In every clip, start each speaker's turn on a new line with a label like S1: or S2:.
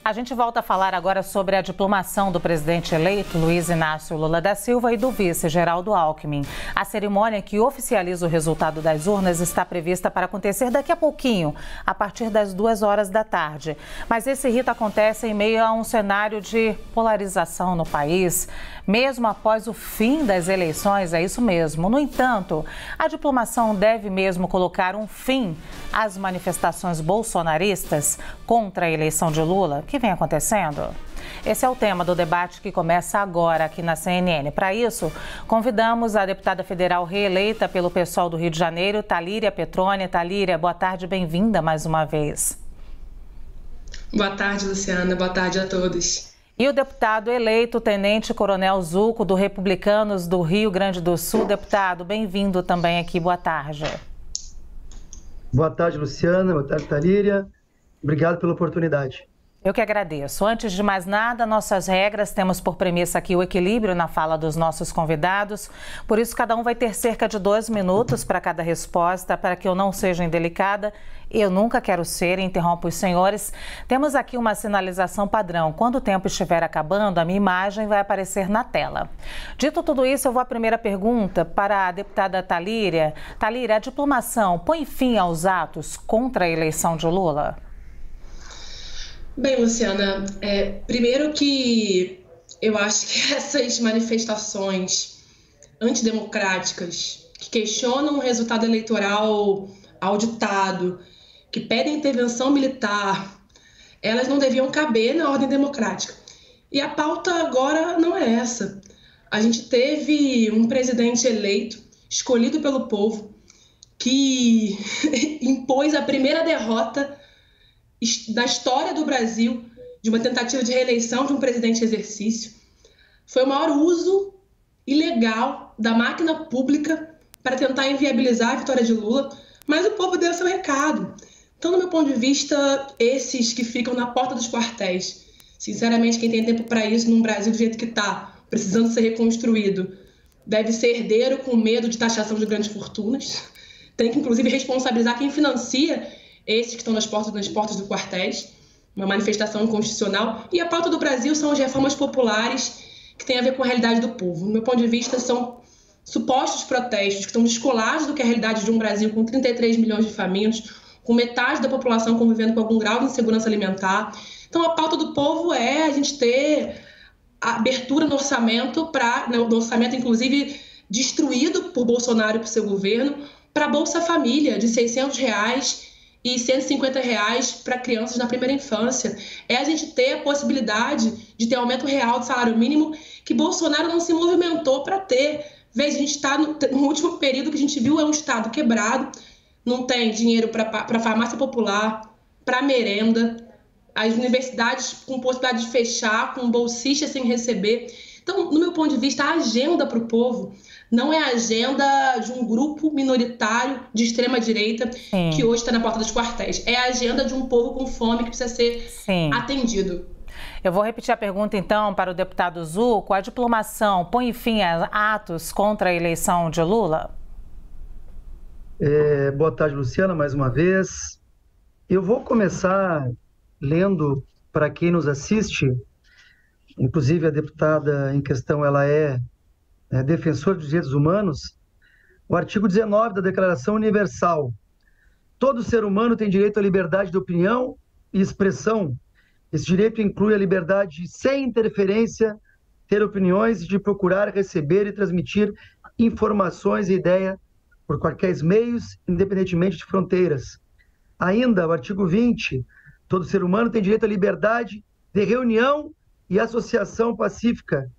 S1: A gente volta a falar agora sobre a diplomação do presidente eleito, Luiz Inácio Lula da Silva, e do vice, Geraldo Alckmin. A cerimônia que oficializa o resultado das urnas está prevista para acontecer daqui a pouquinho, a partir das 2 horas da tarde. Mas esse rito acontece em meio a um cenário de polarização no país, mesmo após o fim das eleições, é isso mesmo. No entanto, a diplomação deve mesmo colocar um fim às manifestações bolsonaristas contra a eleição de Lula, que vem acontecendo? Esse é o tema do debate que começa agora aqui na CNN. Para isso, convidamos a deputada federal reeleita pelo PSOL do Rio de Janeiro, Talíria Petroni. Talíria, boa tarde, bem-vinda mais uma vez.
S2: Boa tarde, Luciana. Boa tarde a todos.
S1: E o deputado eleito, Tenente Coronel Zuco, do Republicanos do Rio Grande do Sul. Deputado, bem-vindo também aqui. Boa tarde.
S3: Boa tarde, Luciana. Boa tarde, Talíria. Obrigado pela oportunidade.
S1: Eu que agradeço. Antes de mais nada, nossas regras, temos por premissa aqui o equilíbrio na fala dos nossos convidados. Por isso, cada um vai ter cerca de 2 minutos para cada resposta, para que eu não seja indelicada. Eu nunca quero ser, interrompo os senhores. Temos aqui uma sinalização padrão. Quando o tempo estiver acabando, a minha imagem vai aparecer na tela. Dito tudo isso, eu vou à primeira pergunta para a deputada Talíria. Talíria, a diplomação põe fim aos atos contra a eleição de Lula?
S2: Bem, Luciana, primeiro que eu acho que essas manifestações antidemocráticas que questionam o resultado eleitoral auditado, que pedem intervenção militar, elas não deviam caber na ordem democrática. E a pauta agora não é essa. A gente teve um presidente eleito, escolhido pelo povo, que impôs a primeira derrota da história do Brasil de uma tentativa de reeleição de um presidente em exercício. Foi o maior uso ilegal da máquina pública para tentar inviabilizar a vitória de Lula, mas o povo deu seu recado. Então, do meu ponto de vista, esses que ficam na porta dos quartéis, sinceramente, quem tem tempo para isso num Brasil do jeito que está, precisando ser reconstruído, deve ser herdeiro com medo de taxação de grandes fortunas. Tem que, inclusive, responsabilizar quem financia esses que estão nas portas dos quartéis, uma manifestação inconstitucional. E a pauta do Brasil são as reformas populares que têm a ver com a realidade do povo. No meu ponto de vista, são supostos protestos que estão descolados do que é a realidade de um Brasil com 33 milhões de famintos, com metade da população convivendo com algum grau de insegurança alimentar. Então, a pauta do povo é a gente ter a abertura no orçamento, no orçamento, inclusive, destruído por Bolsonaro e por seu governo, para a Bolsa Família de R$600 e R$150 para crianças na primeira infância. É a gente ter a possibilidade de ter aumento real do salário mínimo que Bolsonaro não se movimentou para ter. Veja, a gente está no último período que a gente viu é um Estado quebrado, não tem dinheiro para farmácia popular, para merenda, as universidades com possibilidade de fechar, com bolsistas sem receber. Então, no meu ponto de vista, a agenda para o povo não é a agenda de um grupo minoritário de extrema-direita que hoje está na porta dos quartéis. É a agenda de um povo com fome que precisa ser atendido.
S1: Eu vou repetir a pergunta, então, para o deputado Zuco. A diplomação põe fim a atos contra a eleição de Lula?
S3: Boa tarde, Luciana, mais uma vez. Eu vou começar lendo para quem nos assiste, inclusive a deputada em questão, ela é defensor dos direitos humanos, o artigo 19 da Declaração Universal. Todo ser humano tem direito à liberdade de opinião e expressão. Esse direito inclui a liberdade de, sem interferência, ter opiniões e de procurar, receber e transmitir informações e ideias por quaisquer meios, independentemente de fronteiras. Ainda, o artigo 20, todo ser humano tem direito à liberdade de reunião e associação pacífica.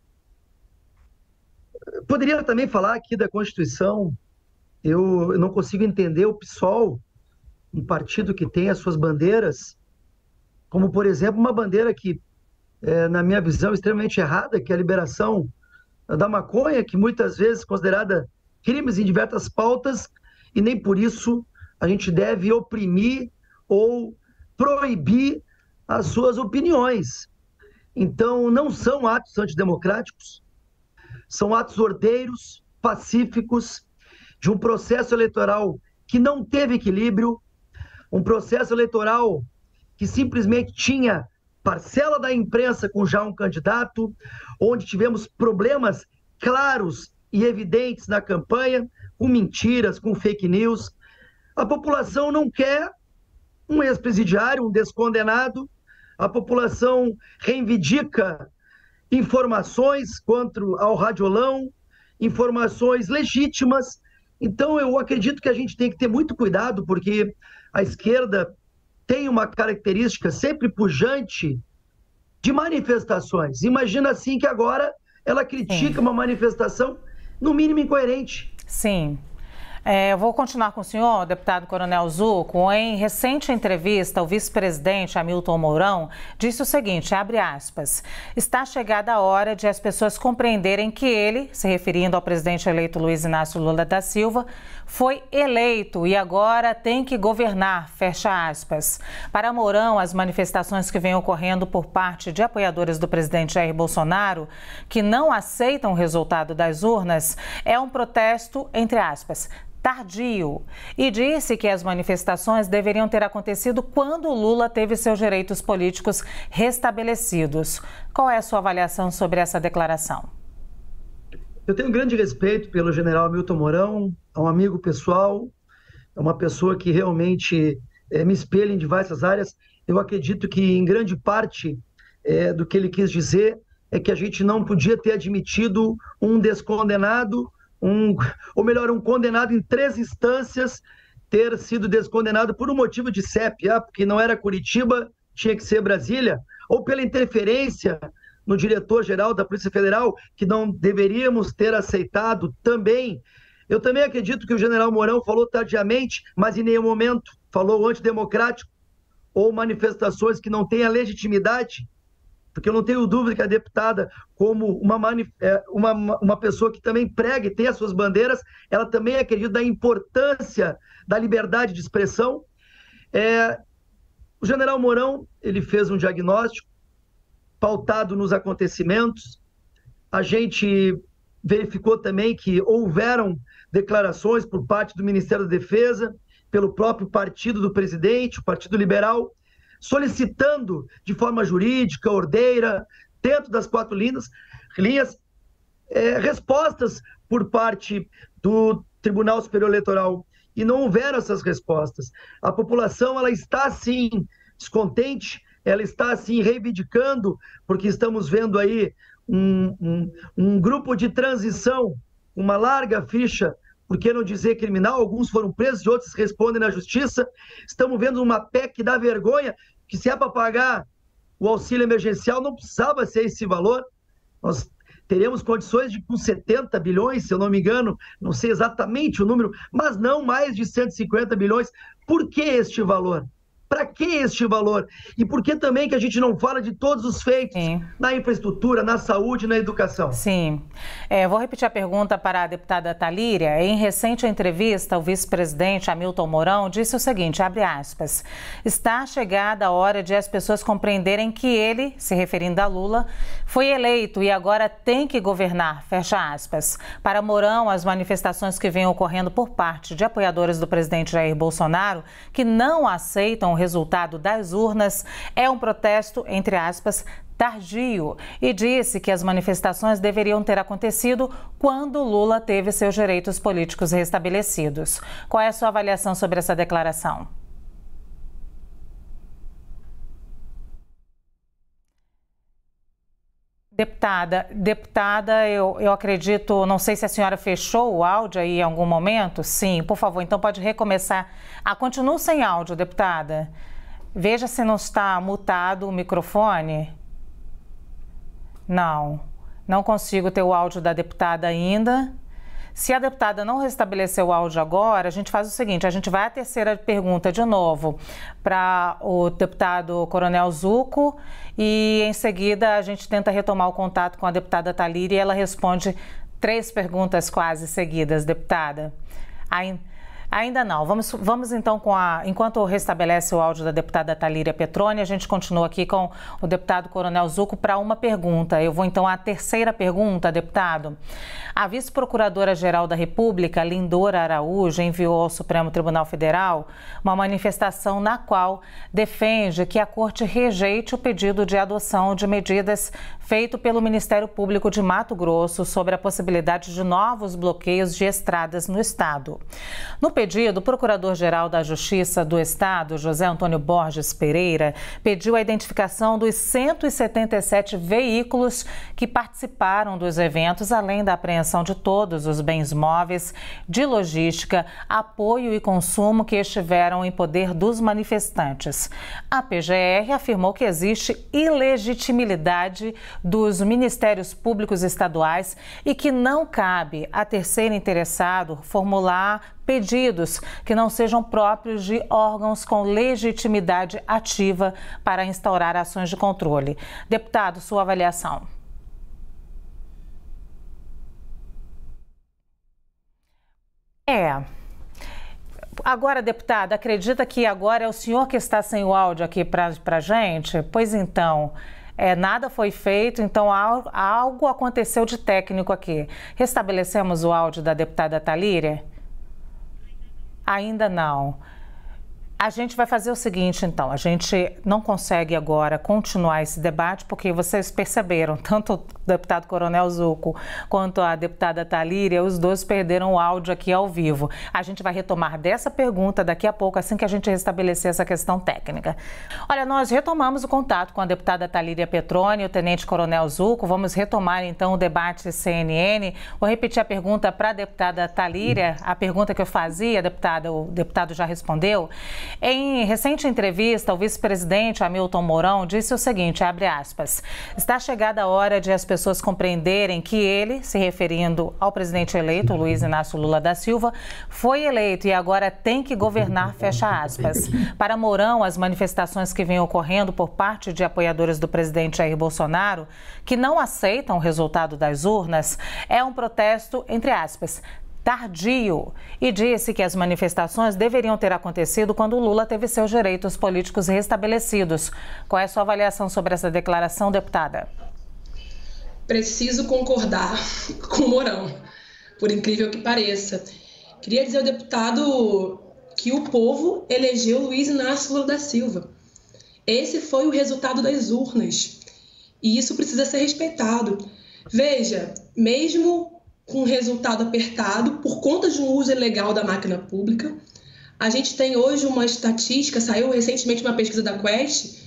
S3: Poderia também falar aqui da Constituição. Eu não consigo entender o PSOL, um partido que tem as suas bandeiras, como, por exemplo, uma bandeira que, na minha visão, é extremamente errada, que é a liberação da maconha, que muitas vezes é considerada crimes em diversas pautas, e nem por isso a gente deve oprimir ou proibir as suas opiniões. Então, não são atos antidemocráticos, são atos ordeiros, pacíficos, de um processo eleitoral que não teve equilíbrio, um processo eleitoral que simplesmente tinha parcela da imprensa com já um candidato, onde tivemos problemas claros e evidentes na campanha, com mentiras, com fake news. A população não quer um ex-presidiário, um descondenado. A população reivindica informações quanto ao radiolão, informações legítimas. Então, eu acredito que a gente tem que ter muito cuidado, porque a esquerda tem uma característica sempre pujante de manifestações. Imagina assim que agora ela critica uma manifestação, no mínimo, incoerente.
S1: Sim. Eu vou continuar com o senhor, deputado Coronel Zucco. Em recente entrevista, o vice-presidente Hamilton Mourão disse o seguinte, abre aspas, está chegada a hora de as pessoas compreenderem que ele, se referindo ao presidente eleito Luiz Inácio Lula da Silva, foi eleito e agora tem que governar, fecha aspas. Para Mourão, as manifestações que vêm ocorrendo por parte de apoiadores do presidente Jair Bolsonaro, que não aceitam o resultado das urnas, é um protesto, entre aspas, tardio, e disse que as manifestações deveriam ter acontecido quando Lula teve seus direitos políticos restabelecidos. Qual é a sua avaliação sobre essa declaração?
S3: Eu tenho grande respeito pelo general Hamilton Mourão, é um amigo pessoal, é uma pessoa que realmente me espelha em diversas áreas. Eu acredito que, em grande parte, do que ele quis dizer é que a gente não podia ter admitido um descondenado, ou melhor, um condenado em 3 instâncias ter sido descondenado por um motivo de CEP, porque não era Curitiba, tinha que ser Brasília, ou pela interferência no diretor-geral da Polícia Federal, que não deveríamos ter aceitado também. Eu também acredito que o general Mourão falou tardiamente, mas em nenhum momento falou antidemocrático ou manifestações que não têm a legitimidade, porque eu não tenho dúvida que a deputada, como uma pessoa que também prega e tem as suas bandeiras, ela também acredita na importância da liberdade de expressão. O general Mourão, ele fez um diagnóstico pautado nos acontecimentos. A gente verificou também que houveram declarações por parte do Ministério da Defesa, pelo próprio partido do presidente, o Partido Liberal, solicitando de forma jurídica, ordeira, dentro das 4 linhas, respostas por parte do Tribunal Superior Eleitoral. E não houveram essas respostas. A população, ela está, sim, descontente, ela está, sim, reivindicando, porque estamos vendo aí um grupo de transição, uma larga ficha, por que não dizer criminal, alguns foram presos e outros respondem na justiça. Estamos vendo uma PEC que dá vergonha, que se é para pagar o auxílio emergencial, não precisava ser esse valor. Nós teremos condições de, com 70 bilhões, se eu não me engano, não sei exatamente o número, mas não mais de 150 bilhões. Por que este valor? Para que este valor? E por que também que a gente não fala de todos os feitos na infraestrutura, na saúde, na educação?
S1: Sim. Vou repetir a pergunta para a deputada Thalíria. Em recente entrevista, o vice-presidente Hamilton Mourão disse o seguinte, abre aspas, está chegada a hora de as pessoas compreenderem que ele, se referindo a Lula, foi eleito e agora tem que governar, fecha aspas. Para Mourão, as manifestações que vêm ocorrendo por parte de apoiadores do presidente Jair Bolsonaro, que não aceitam o resultado das urnas, é um protesto, entre aspas, tardio, e disse que as manifestações deveriam ter acontecido quando Lula teve seus direitos políticos restabelecidos. Qual é a sua avaliação sobre essa declaração? Deputada, eu acredito, não sei se a senhora fechou o áudio aí em algum momento. Sim, por favor, então pode recomeçar. Continua sem áudio, deputada. Veja se não está mutado o microfone. Não consigo ter o áudio da deputada ainda. Se a deputada não restabelecer o áudio agora, a gente faz o seguinte, a gente vai à terceira pergunta de novo para o deputado Coronel Zucco e em seguida a gente tenta retomar o contato com a deputada Thalíria e ela responde 3 perguntas quase seguidas, deputada. Ainda não. Vamos então enquanto restabelece o áudio da deputada Talíria Petroni, a gente continua aqui com o deputado Coronel Zucco para uma pergunta. Eu vou então à terceira pergunta, deputado. A vice-procuradora-geral da República, Lindora Araújo, enviou ao Supremo Tribunal Federal uma manifestação na qual defende que a Corte rejeite o pedido de adoção de medidas feito pelo Ministério Público de Mato Grosso sobre a possibilidade de novos bloqueios de estradas no estado. No pedido, o Procurador-Geral da Justiça do Estado, José Antônio Borges Pereira, pediu a identificação dos 177 veículos que participaram dos eventos, além da apreensão de todos os bens móveis, de logística, apoio e consumo que estiveram em poder dos manifestantes. A PGR afirmou que existe ilegitimidade dos Ministérios Públicos Estaduais e que não cabe a terceiro interessado formular pedidos que não sejam próprios de órgãos com legitimidade ativa para instaurar ações de controle. Deputado, sua avaliação. Agora, deputada, acredita que agora é o senhor que está sem o áudio aqui para a gente? Pois então, nada foi feito, então algo aconteceu de técnico aqui. Restabelecemos o áudio da deputada Talíria? Ainda não. A gente vai fazer o seguinte, então, a gente não consegue agora continuar esse debate porque vocês perceberam, tanto o deputado Coronel Zucco quanto a deputada Talíria, os dois perderam o áudio aqui ao vivo. A gente vai retomar dessa pergunta daqui a pouco, assim que a gente restabelecer essa questão técnica. Olha, nós retomamos o contato com a deputada Talíria Petroni e o tenente Coronel Zucco. Vamos retomar, então, o debate CNN. Vou repetir a pergunta para a deputada Talíria, a pergunta que eu fazia, deputada, o deputado já respondeu. Em recente entrevista, o vice-presidente Hamilton Mourão disse o seguinte, abre aspas, está chegada a hora de as pessoas compreenderem que ele, se referindo ao presidente eleito, Luiz Inácio Lula da Silva, foi eleito e agora tem que governar, fecha aspas. Para Mourão, as manifestações que vêm ocorrendo por parte de apoiadores do presidente Jair Bolsonaro, que não aceitam o resultado das urnas, é um protesto, entre aspas, tardio, e disse que as manifestações deveriam ter acontecido quando Lula teve seus direitos políticos restabelecidos. Qual é a sua avaliação sobre essa declaração, deputada?
S2: Preciso concordar com o Mourão, por incrível que pareça. Queria dizer ao deputado que o povo elegeu Luiz Inácio Lula da Silva. Esse foi o resultado das urnas, e isso precisa ser respeitado. Veja, mesmo com resultado apertado, por conta de um uso ilegal da máquina pública. A gente tem hoje uma estatística, saiu recentemente uma pesquisa da Quest,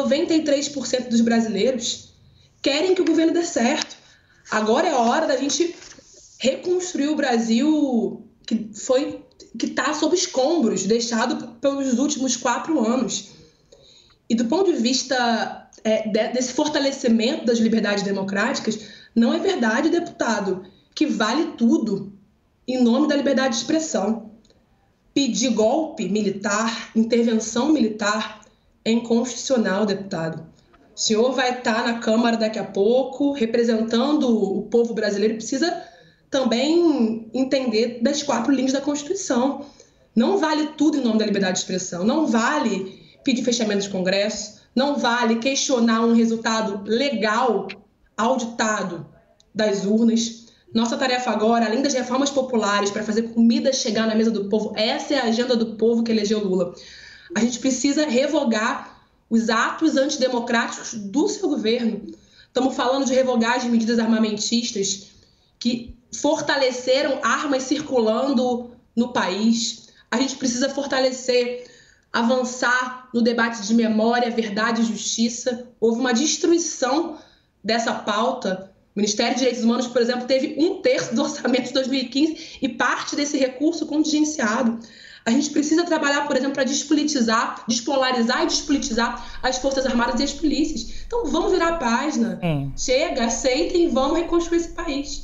S2: 93% dos brasileiros querem que o governo dê certo. Agora é a hora da gente reconstruir o Brasil que está sob escombros, deixado pelos últimos 4 anos. E do ponto de vista desse fortalecimento das liberdades democráticas, não é verdade, deputado, que vale tudo em nome da liberdade de expressão. Pedir golpe militar, intervenção militar, é inconstitucional, deputado. O senhor vai estar na Câmara daqui a pouco, representando o povo brasileiro, precisa também entender das 4 linhas da Constituição. Não vale tudo em nome da liberdade de expressão, não vale pedir fechamento de Congresso, não vale questionar um resultado legal, auditado das urnas. Nossa tarefa agora, além das reformas populares para fazer comida chegar na mesa do povo, essa é a agenda do povo que elegeu Lula. A gente precisa revogar os atos antidemocráticos do seu governo. Estamos falando de revogar as medidas armamentistas que fortaleceram armas circulando no país. A gente precisa fortalecer, avançar no debate de memória, verdade e justiça. Houve uma destruição dessa pauta. O Ministério de Direitos Humanos, por exemplo, teve 1/3 do orçamento de 2015 e parte desse recurso contingenciado. A gente precisa trabalhar, por exemplo, para despolitizar, despolarizar e despolitizar as Forças Armadas e as polícias. Então, vamos virar a página. Chega, aceitem e vamos reconstruir esse país.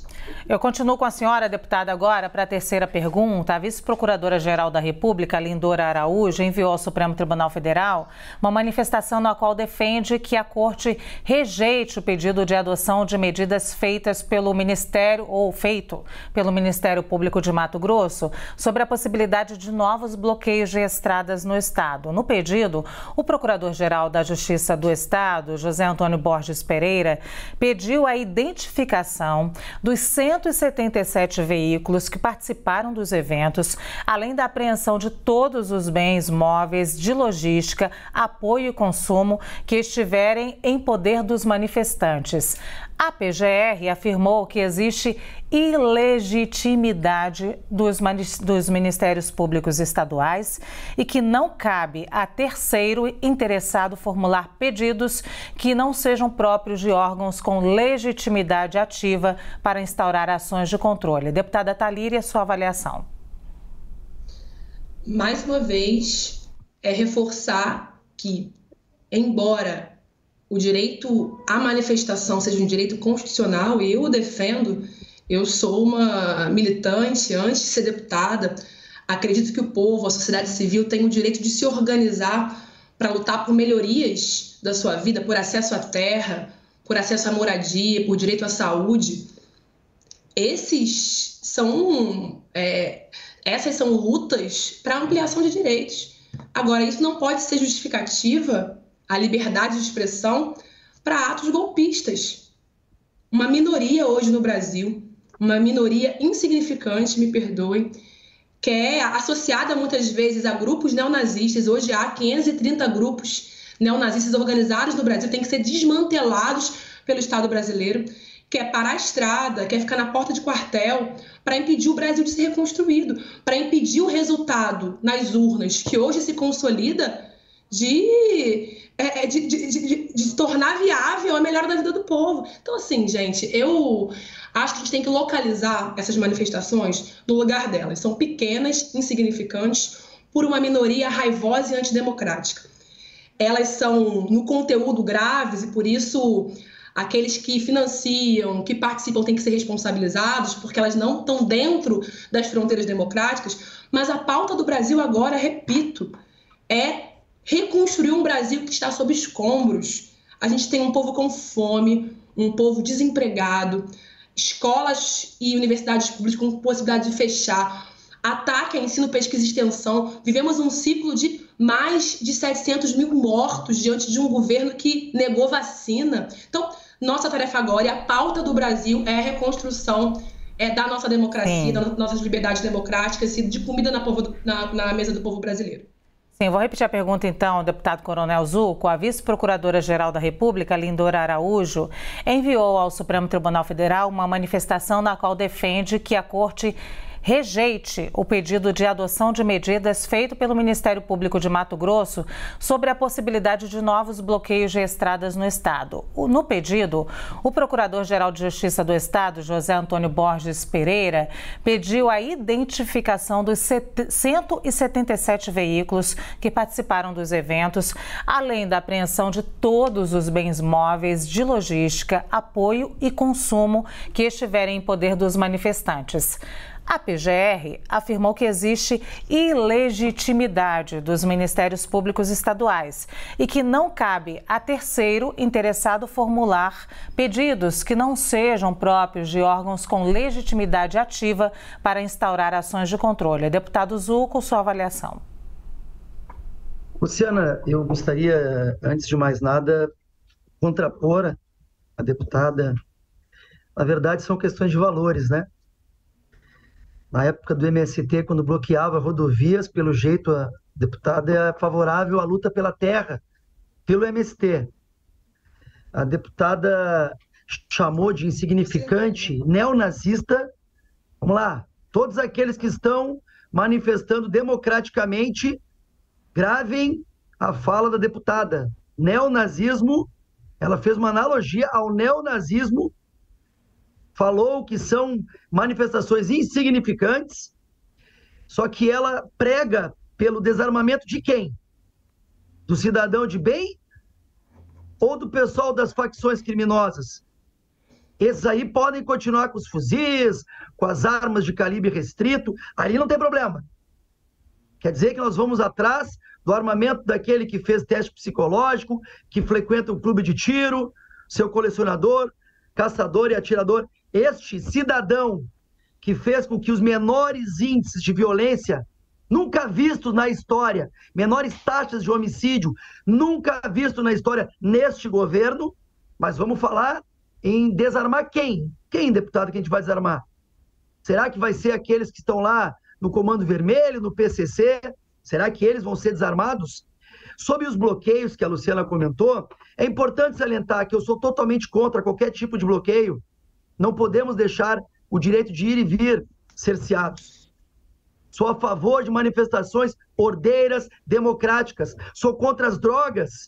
S1: Eu continuo com a senhora, deputada, agora para a terceira pergunta. A vice-procuradora-geral da República, Lindora Araújo, enviou ao Supremo Tribunal Federal uma manifestação na qual defende que a Corte rejeite o pedido de adoção de medidas feitas pelo Ministério Público de Mato Grosso sobre a possibilidade de novos bloqueios de estradas no estado. No pedido, o Procurador-Geral da Justiça do Estado, José Antônio Borges Pereira, pediu a identificação dos 177 veículos que participaram dos eventos, além da apreensão de todos os bens móveis de logística, apoio e consumo que estiverem em poder dos manifestantes. A PGR afirmou que existe ilegitimidade dos Ministérios Públicos Estaduais e que não cabe a terceiro interessado formular pedidos que não sejam próprios de órgãos com legitimidade ativa para instaurar ações de controle. Deputada Thalíria, sua avaliação.
S2: Mais uma vez, reforçar que, embora o direito à manifestação seja um direito constitucional, e eu o defendo, eu sou uma militante, antes de ser deputada, acredito que o povo, a sociedade civil tem o direito de se organizar para lutar por melhorias da sua vida, por acesso à terra, por acesso à moradia, por direito à saúde. Essas são lutas para ampliação de direitos. Agora, isso não pode ser justificativa, a liberdade de expressão, para atos golpistas. Uma minoria hoje no Brasil, uma minoria insignificante, me perdoem, que é associada muitas vezes a grupos neonazistas. Hoje há 530 grupos neonazistas organizados no Brasil, têm que ser desmantelados pelo Estado brasileiro, quer parar a estrada, quer ficar na porta de quartel para impedir o Brasil de ser reconstruído, para impedir o resultado nas urnas, que hoje se consolida, de tornar viável a melhora da vida do povo. Então, assim, gente, eu acho que a gente tem que localizar essas manifestações no lugar delas. São pequenas, insignificantes, por uma minoria raivosa e antidemocrática. Elas são, no conteúdo, graves e, por isso, aqueles que financiam, que participam, têm que ser responsabilizados, porque elas não estão dentro das fronteiras democráticas. Mas a pauta do Brasil agora, repito, é reconstruir um Brasil que está sob escombros. A gente tem um povo com fome, um povo desempregado, escolas e universidades públicas com possibilidade de fechar, ataque a ensino, pesquisa e extensão. Vivemos um ciclo de mais de 700 mil mortos diante de um governo que negou vacina. Então, nossa tarefa agora e a pauta do Brasil é a reconstrução da nossa democracia, das nossas liberdades democráticas e de comida na mesa do povo brasileiro.
S1: Sim, vou repetir a pergunta então, deputado Coronel Zucco. A vice-procuradora-geral da República, Lindora Araújo, enviou ao Supremo Tribunal Federal uma manifestação na qual defende que a Corte rejeite o pedido de adoção de medidas feito pelo Ministério Público de Mato Grosso sobre a possibilidade de novos bloqueios de estradas no estado. No pedido, o Procurador-Geral de Justiça do Estado, José Antônio Borges Pereira, pediu a identificação dos 177 veículos que participaram dos eventos, além da apreensão de todos os bens móveis de logística, apoio e consumo que estiverem em poder dos manifestantes. A PGR afirmou que existe ilegitimidade dos Ministérios Públicos Estaduais e que não cabe a terceiro interessado formular pedidos que não sejam próprios de órgãos com legitimidade ativa para instaurar ações de controle. Deputado Zucco, sua avaliação.
S3: Luciana, eu gostaria, antes de mais nada, contrapor a deputada. Na verdade, são questões de valores, né? Na época do MST, quando bloqueava rodovias, pelo jeito a deputada é favorável à luta pela terra, pelo MST. A deputada chamou de insignificante, neonazista. Vamos lá, todos aqueles que estão manifestando democraticamente, gravem a fala da deputada. Neonazismo, ela fez uma analogia ao neonazismo, falou que são manifestações insignificantes, só que ela prega pelo desarmamento de quem? Do cidadão de bem ou do pessoal das facções criminosas? Esses aí podem continuar com os fuzis, com as armas de calibre restrito, ali não tem problema. Quer dizer que nós vamos atrás do armamento daquele que fez teste psicológico, que frequenta um clube de tiro, seu colecionador, caçador e atirador. Este cidadão que fez com que os menores índices de violência nunca vistos na história, menores taxas de homicídio nunca vistos na história neste governo, mas vamos falar em desarmar quem? Quem, deputado, que a gente vai desarmar? Será que vai ser aqueles que estão lá no Comando Vermelho, no PCC? Será que eles vão ser desarmados? Sobre os bloqueios que a Luciana comentou, é importante salientar que eu sou totalmente contra qualquer tipo de bloqueio. Não podemos deixar o direito de ir e vir cerceados. Sou a favor de manifestações ordeiras, democráticas. Sou contra as drogas.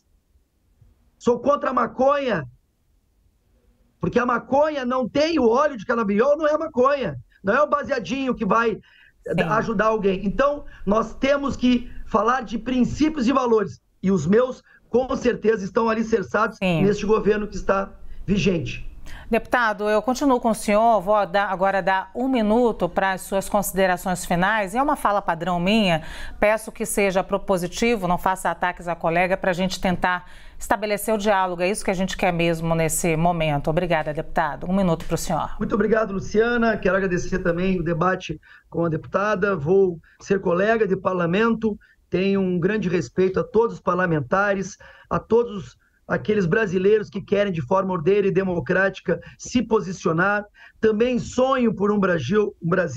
S3: Sou contra a maconha. Porque a maconha não tem o óleo de canabidiol, não é a maconha. Não é o baseadinho que vai ajudar alguém. Então, nós temos que falar de princípios e valores. E os meus, com certeza, estão alicerçados neste governo que está vigente.
S1: Deputado, eu continuo com o senhor, vou agora dar 1 minuto para as suas considerações finais. É uma fala padrão minha, peço que seja propositivo, não faça ataques à colega para a gente tentar estabelecer o diálogo. É isso que a gente quer mesmo nesse momento. Obrigada, deputado. 1 minuto para o senhor.
S3: Muito obrigado, Luciana. Quero agradecer também o debate com a deputada. Vou ser colega de parlamento, tenho um grande respeito a todos os parlamentares, a todos aqueles brasileiros que querem de forma ordeira e democrática se posicionar. Também sonho por um Brasil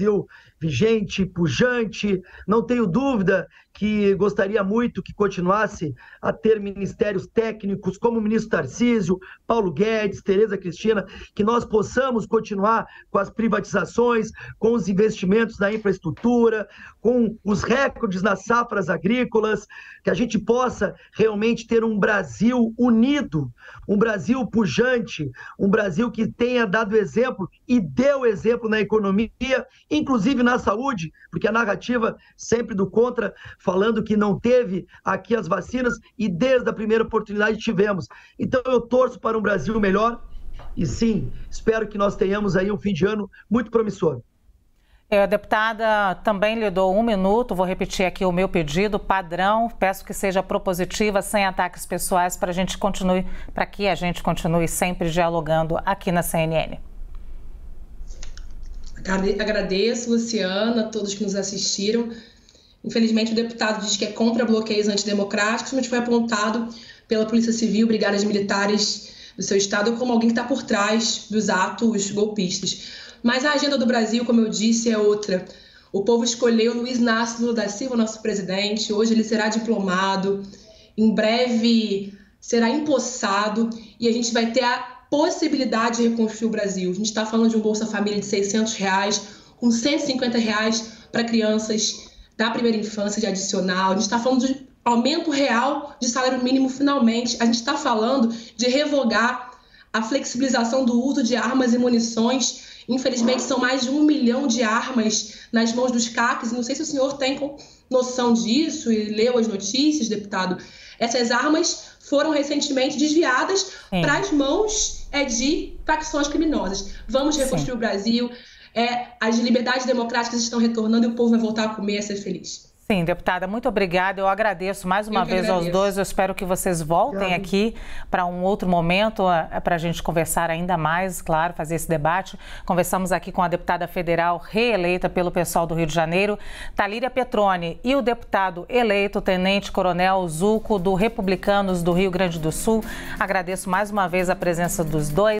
S3: vigente, pujante. Não tenho dúvida que gostaria muito que continuasse a ter ministérios técnicos como o ministro Tarcísio, Paulo Guedes, Tereza Cristina, que nós possamos continuar com as privatizações, com os investimentos na infraestrutura, com os recordes nas safras agrícolas, que a gente possa realmente ter um Brasil unido, um Brasil pujante, um Brasil que tenha dado exemplo e deu exemplo na economia, inclusive na saúde, porque a narrativa sempre do contra, falando que não teve aqui as vacinas, e desde a primeira oportunidade tivemos. Então eu torço para um Brasil melhor e sim, espero que nós tenhamos aí um fim de ano muito promissor.
S1: A deputada também lhe dou 1 minuto, vou repetir aqui o meu pedido padrão, peço que seja propositiva, sem ataques pessoais, para que a gente continue sempre dialogando aqui na CNN.
S2: Agradeço, Luciana, a todos que nos assistiram. Infelizmente, o deputado diz que é contra bloqueios antidemocráticos, mas foi apontado pela Polícia Civil, brigadas militares do seu estado, como alguém que está por trás dos atos golpistas. Mas a agenda do Brasil, como eu disse, é outra. O povo escolheu Luiz Inácio Lula da Silva, nosso presidente. Hoje ele será diplomado, em breve será empossado e a gente vai ter a possibilidade de reconstruir o Brasil. A gente está falando de um Bolsa Família de R$600, com R$150 para crianças da primeira infância de adicional. A gente está falando de aumento real de salário mínimo finalmente. A gente está falando de revogar a flexibilização do uso de armas e munições. Infelizmente, são mais de 1 milhão de armas nas mãos dos CACs. Não sei se o senhor tem noção disso e leu as notícias, deputado. Essas armas foram recentemente desviadas para as mãos de facções criminosas. Vamos reconstruir o Brasil. As liberdades democráticas estão retornando e o povo vai voltar a comer e a ser feliz.
S1: Sim, deputada, muito obrigada. Eu agradeço mais uma vez aos dois. Eu espero que vocês voltem aqui para um outro momento, para a gente conversar ainda mais, claro, fazer esse debate. Conversamos aqui com a deputada federal reeleita pelo pessoal do Rio de Janeiro, Talíria Petroni, e o deputado eleito, Tenente Coronel Zuco, do Republicanos do Rio Grande do Sul. Agradeço mais uma vez a presença dos dois.